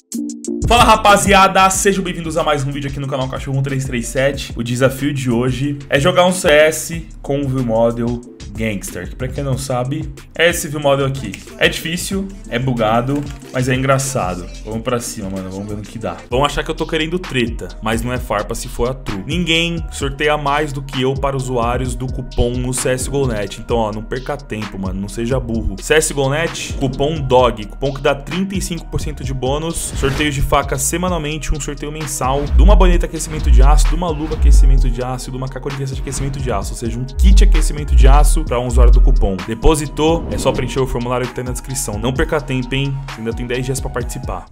Fala rapaziada, sejam bem-vindos a mais um vídeo aqui no canal Cachorro 1337. O desafio de hoje é jogar um CS com o View Model Gangster, que pra quem não sabe, é esse View Model aqui. É difícil, é bugado, mas é engraçado. Vamos pra cima, mano, vamos ver no que dá. Vão achar que eu tô querendo treta, mas não é farpa se for a true. Ninguém sorteia mais do que eu para usuários do cupom no CSGO.net. Então, ó, não perca tempo, mano, não seja burro. CSGO.net, cupom DOG, cupom que dá 35% de bônus, sorteios de faca semanalmente, um sorteio mensal, de uma boneta aquecimento de aço, de uma luva aquecimento de aço, de uma cacolinha de aquecimento de aço, ou seja, um kit aquecimento de aço para um usuário do cupom. Depositou, é só preencher o formulário que tá na descrição. Não perca tempo, hein? Ainda tem 10 dias para participar.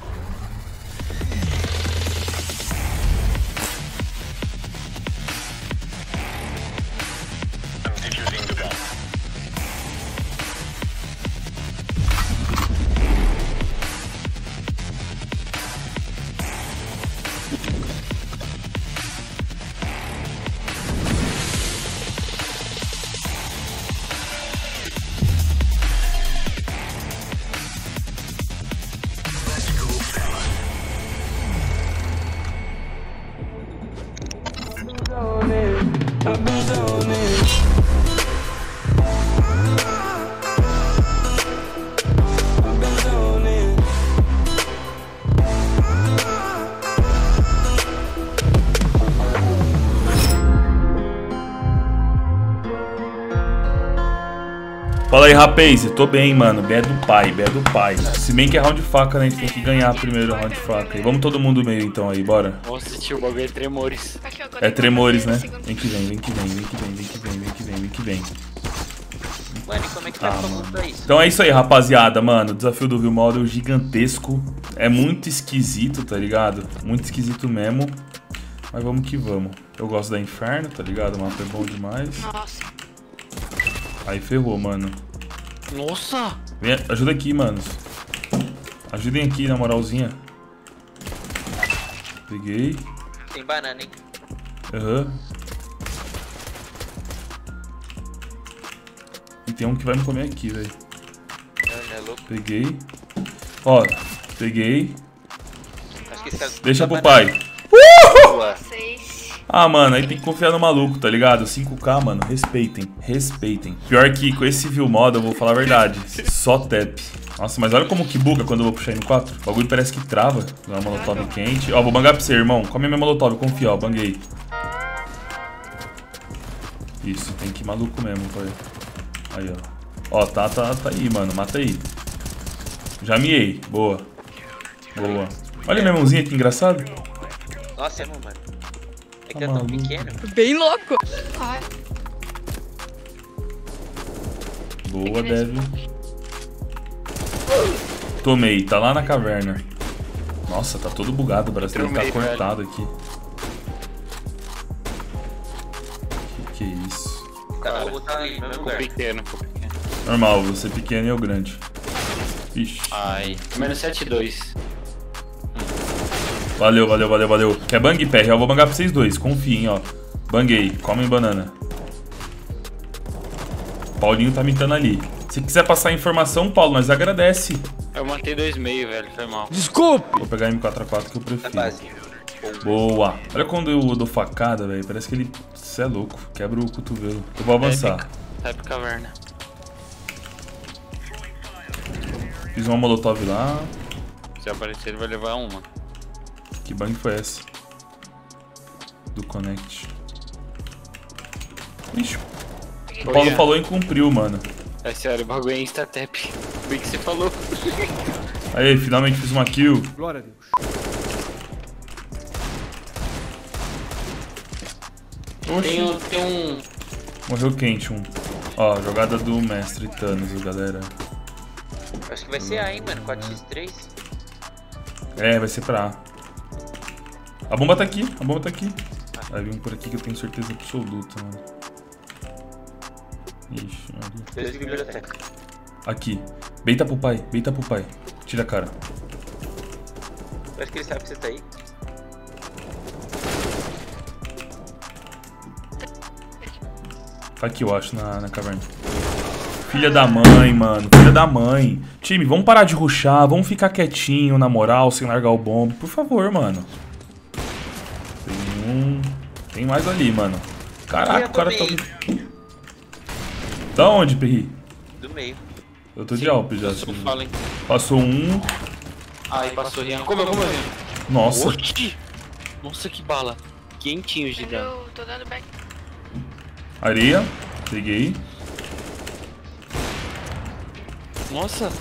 Fala aí, rapaz, eu tô bem, mano. B é do pai, B é do pai. Se bem que é round de faca, né? A gente tem que ganhar primeiro o round de faca. E vamos todo mundo meio então aí, bora. Vamos assistir o bagulho, é Tremores. É Tremores, né? Vem que vem, vem que vem, vem que vem, vem que vem, vem que vem, vem que vem. Mano, e como é que tá falando isso? Então é isso aí, rapaziada, mano. O desafio do View Model gigantesco. É muito esquisito, tá ligado? Muito esquisito mesmo. Mas vamos que vamos. Eu gosto da Inferno, tá ligado? O mapa é bom demais. Nossa. Aí ferrou, mano. Nossa! Vem, ajuda aqui, manos. Ajudem aqui, na moralzinha. Peguei. Tem banana, hein? Aham. E tem um que vai me comer aqui, velho. Não é louco? Peguei. Ó, peguei. Acho que esse cara... Deixa pro pai. Vocês. Ah, mano, aí tem que confiar no maluco, tá ligado? 5K, mano, respeitem, respeitem. Pior que com esse View Model, eu vou falar a verdade, só tap. Nossa, mas olha como que buga quando eu vou puxar N4. O bagulho parece que trava. Dá uma molotov quente. Ó, vou bangar pra você, irmão. Come a minha molotov, confia, ó, banguei. Isso, tem que ir maluco mesmo, pai. Aí, ó. Ó, tá aí, mano, mata aí. Já miei, boa. Boa. Olha minha mãozinha que engraçado. Nossa, é mano. É que é tão pequeno. Bem louco. Ai. Boa, Dev. Tomei, tá lá na caverna. Nossa, tá todo bugado, o braço dele tá cortado aqui. Que é isso? Cara, eu vou botar aí no meu lugar. Pequeno. Normal, você pequeno e eu grande. Ixi. Ai, menos 7-2. Valeu, valeu, valeu, valeu. Quer bang, pé? Já vou bangar pra vocês dois, confiem, ó. Banguei, comem banana. Paulinho tá mitando ali. Se quiser passar informação, Paulo, nós agradece. Eu matei 2,5, velho, foi mal. Desculpe! Vou pegar M4A4 que eu prefiro. Boa. Olha quando eu dou facada, velho. Parece que ele... Você é louco. Quebra o cotovelo. Eu vou avançar. Sai pra caverna. Fiz uma molotov lá. Se aparecer, ele vai levar uma. Que bang foi essa? Do Connect. Ixi. O Paulo falou e cumpriu, mano. É sério, o bagulho é insta-tap. Bem que você falou. Aí, finalmente fiz uma kill. Glória a Deus. Oxi. Tem um... Morreu quente um. Ó, jogada do mestre Thanos, galera. Acho que vai ser A, hein, mano. 4x3. É, vai ser pra A. A bomba tá aqui, a bomba tá aqui. Vai vir um por aqui que eu tenho certeza absoluta, mano. Ixi, Fez biblioteca. aqui. Beita pro pai, beita pro pai. Tira a cara. Eu acho que ele sabe que você tá aí. Tá aqui, eu acho, na caverna. Filha da mãe, mano. Filha da mãe. Time, vamos parar de rushar. Vamos ficar quietinho, na moral, sem largar o bomb. Por favor, mano. Tem um... Tem mais ali, mano. Caraca, o cara tá... Da onde, Perri? Do meio. Eu tô de Alp já. Passou um. Aí passou Rian. Como Rian? Nossa. Oxi. Nossa, que bala. Quentinho de dano. Eu tô dando back. Areia. Peguei. Nossa.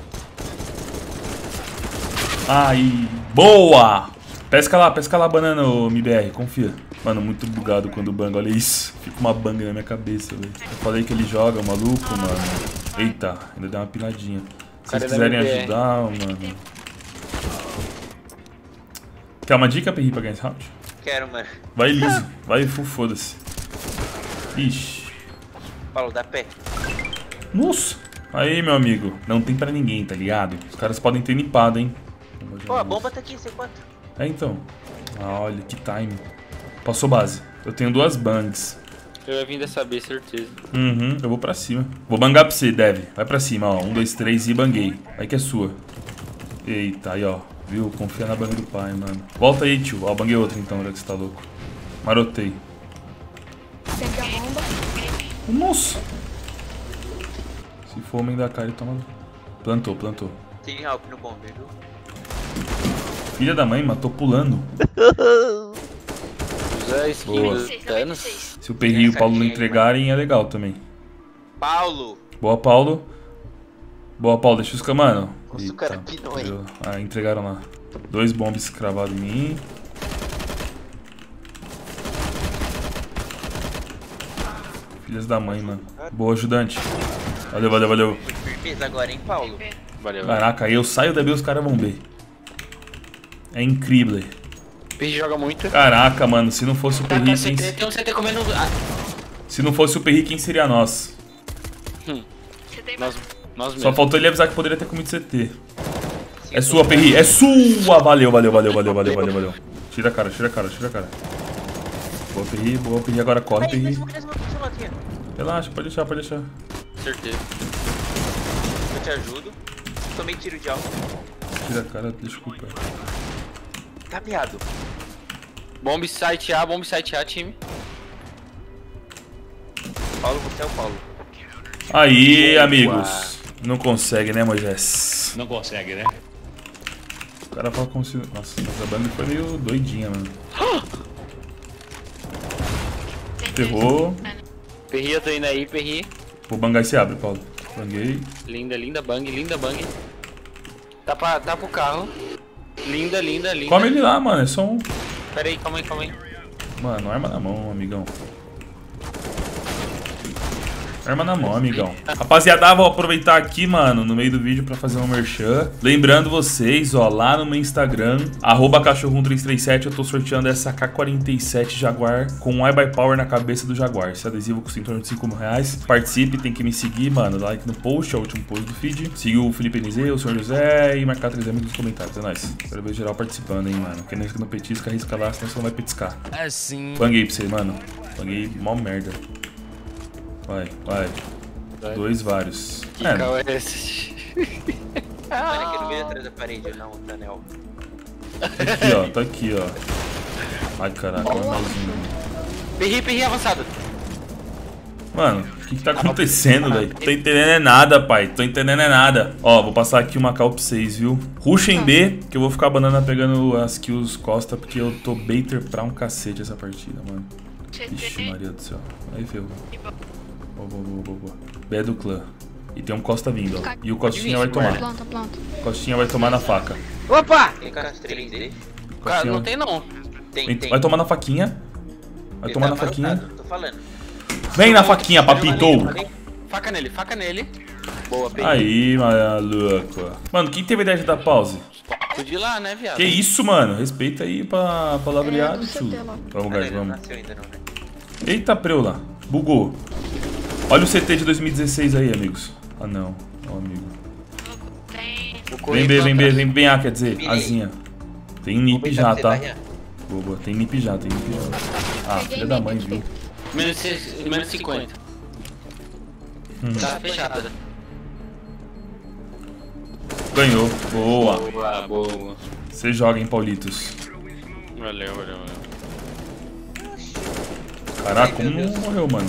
Aí. Boa! Pesca lá, banana, ô MBR. Confia. Mano, muito bugado quando banga. Olha isso. Fica uma banga na minha cabeça, velho. Eu falei que ele joga, maluco, mano. Eita, ainda deu uma pinadinha. Se vocês quiserem ajudar, mano. Quer uma dica, Perri, pra ganhar esse round? Quero, mano. Vai liso. Vai full, foda-se. Ixi. Paulo, dá pé. Nossa. Aí, meu amigo. Não tem pra ninguém, tá ligado? Os caras podem ter nipado, hein? Pô, a bomba tá aqui, C4. É, então. Ah, olha, que time. Passou base. Eu tenho 2 bangs. Eu ia vir dessa B, certeza. Uhum, eu vou pra cima. Vou bangar pra você, Dev. Vai pra cima, ó. 1, 2, 3 e banguei. Aí que é sua. Eita, aí, ó. Viu? Confia na banga do pai, mano. Volta aí, tio. Ó, banguei outra então, já que você tá louco. Marotei. Peguei a bomba. Nossa! Se for homem da cara, ele toma... Plantou. Tem alp no bomber, viu? Filha da mãe, matou pulando. Usar skin Boa. dos danos. Se o Perri e o Paulo não entregarem, é legal também. Paulo! Boa, Paulo. Boa, Paulo. Deixa os caras, Nossa, o cara pinou aí. Ah, entregaram lá. 2 bombas cravados em mim. Filhas da mãe, mano. Boa, ajudante. Valeu. Foi firmeza agora, hein, Paulo? Valeu. Caraca, aí eu saio da B e os caras vão B. É incrível. Perri joga muito. Caraca, mano, se não fosse o Perri, quem... Tem um CT comendo... Se não fosse o Perri, quem seria nós? Você tem Nós mesmos. Só faltou ele avisar que poderia ter comido CT. É sua, Perri, é sua! Valeu. Tira a cara. Boa, Perri, agora corre, Perri. Relaxa, pode deixar. Certeza. Eu te ajudo. Tomei tiro de alvo. Tira a cara, desculpa. Tá miado. Bomb site A, time. Paulo, você é o Paulo. Aí, Boa. amigos. Não consegue, né, Moisés? Não consegue, né? O cara fala como se... Nossa, essa banda foi meio doidinha, mano. Ferrou. Perri, eu tô indo aí, Perri. Vou bangar e se abre, Paulo. Banguei. Linda bang. Tá pro carro. Linda. Come ele lá, mano. É só um... Pera aí, calma aí. Mano, arma na mão, amigão. Arma na mão, amigão. Rapaziada, vou aproveitar aqui, mano, no meio do vídeo pra fazer um merchan. Lembrando vocês, ó, lá no meu Instagram, @cachorro1337, eu tô sorteando essa K47 Jaguar com um iBuyPower na cabeça do Jaguar. Esse adesivo custa em torno de R$5. Participe, tem que me seguir, mano. Like no post, é o último post do feed. Siga o Felipe NZ, o Sr. José e marcar 3 amigos nos comentários. É nóis. Quero ver geral participando, hein, mano. Quem não petisca, arrisca lá, senão você não vai petiscar. É sim. Banguei pra você, mano. Banguei mó merda. Vai. 2 vários. Que carro é esse? Mano, aqui no meio atrás da parede, não, o Tanel. Tá aqui, ó. Ai, caraca, olha mais um. Perri avançado. Mano, o que tá acontecendo, velho? Tô entendendo é nada, pai. Ó, vou passar aqui uma cal pra vocês, viu? Rushem B, que eu vou ficar banana pegando as kills costa, porque eu tô baiter pra um cacete essa partida, mano. Ixi, Maria do céu. Aí, ferrou. Boa. B é do clã. E tem um Costa vindo, ó. E o Costinha vai tomar. Planta. Costinha vai tomar na faca. Opa! Tem caras 3 dele? Cara, não tem não. Tem. Vai tomar na faquinha. Vai Ele tomar tá na faquinha. marotado, tô falando. Vem na faquinha, papito. Faca nele. Boa, Perri. Aí, maluco. Mano, quem teve a ideia de dar pause? Podia ir lá, né, viado? Que isso, mano? Respeita aí pra palavreado, do tio. CT lá. Vamos, Ele guys, não vamos. nasceu ainda não, né? Eita, preula. Bugou. Olha o CT de 2016 aí, amigos. Ah, não. Ó, amigo. Vem bem A, quer dizer, Azinha. Tem nip já, tá? Boa. Tem nip já. Ah, filha da mãe, viu? Menos 50. Tá fechada. Ganhou. Boa. Boa, boa. Você joga, hein, Paulitos. Valeu. Caraca, como não morreu, mano?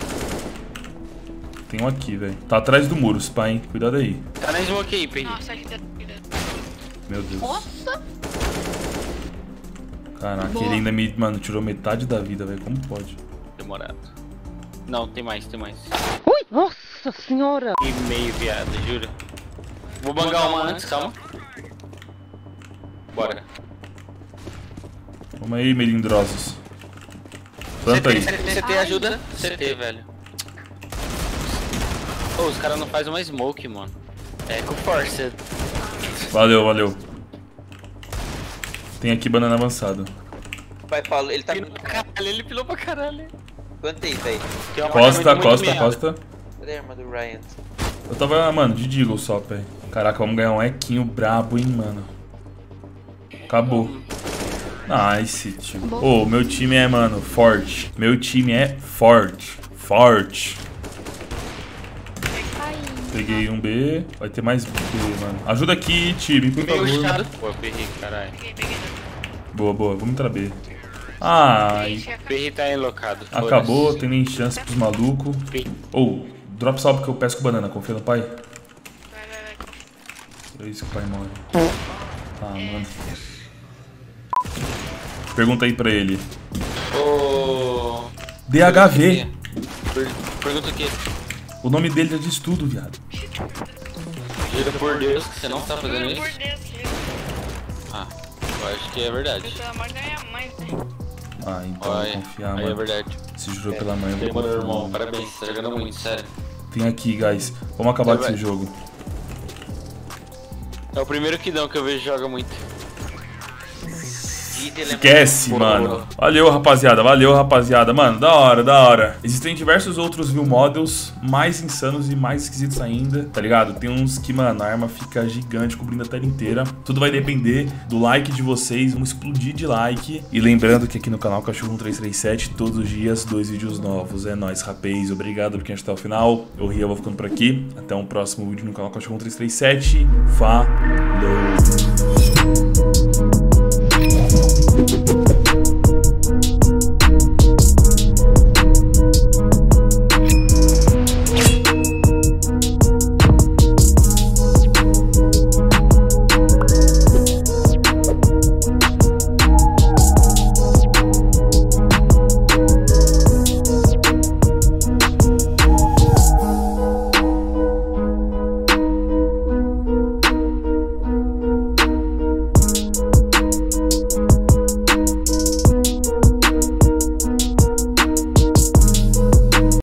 Tem um aqui, velho. Tá atrás do muro, pai, hein? Cuidado aí. Tá na smoke aí, Pedro. Nossa, aqui dentro. Meu Deus. Nossa! Caraca, Boa. ele ainda me, mano, tirou metade da vida, velho. Como pode? Demorado. Não, tem mais. Ui, nossa senhora! E meio, viado, juro. Vou bangar uma antes, calma. Bora. Vamos aí, melindrosos. Planta aí. CT ajuda. CT, velho. Ô, os caras não fazem uma smoke, mano. É com força. Valeu. Tem aqui banana avançado. Vai, Paulo, ele tá... Pilou pra caralho, ele pilou pra caralho. Plantei, velho. Tem um Costa. Cadê a arma do Ryan? Eu tava, mano, de Deagle só, velho. Caraca, vamos ganhar um equinho brabo, hein, mano. Acabou. Nice, tio. Ô, meu time é, mano, forte. Meu time é forte. Peguei um B. Vai ter mais B, mano. Ajuda aqui, time, por Meio favor. chato. Pô, perri, caralho. Peguei. Boa. Vamos entrar B. Ai, Perri tá enlocado. acabou. Tem nem chance pros malucos. Sim. Ou, drop salve que eu pesco banana. Confia no pai? Vai. É isso que o pai morre. Ah, mano. Pergunta aí pra ele. Ô... DHV. Pergunta o quê? O nome dele já diz tudo, viado. Jura por Deus que você não tá fazendo Por isso? Deus, Ah, eu acho que é verdade. pelo amor da minha mãe, velho. Ah, então eu vou confiar, aí é mano. verdade. Se jurou pela mãe, eu vou Demorou, confiar. irmão. Parabéns, tá jogando muito, sério. Tem aqui, guys. Vamos acabar com Vai. esse jogo. É o primeiro que não que eu vejo joga muito. Esquece, mano. Valeu, rapaziada. Mano, da hora. Existem diversos outros view models mais insanos e mais esquisitos ainda, tá ligado? Tem uns que, mano, a arma fica gigante, cobrindo a tela inteira. Tudo vai depender do like de vocês. Vamos explodir de like. E lembrando que aqui no canal Cachorro 1337, todos os dias, 2 vídeos novos. É nóis, rapaz. Obrigado por quem assistiu até o final. Eu Ria, vou ficando por aqui. Até um próximo vídeo no canal Cachorro 1337. Falou!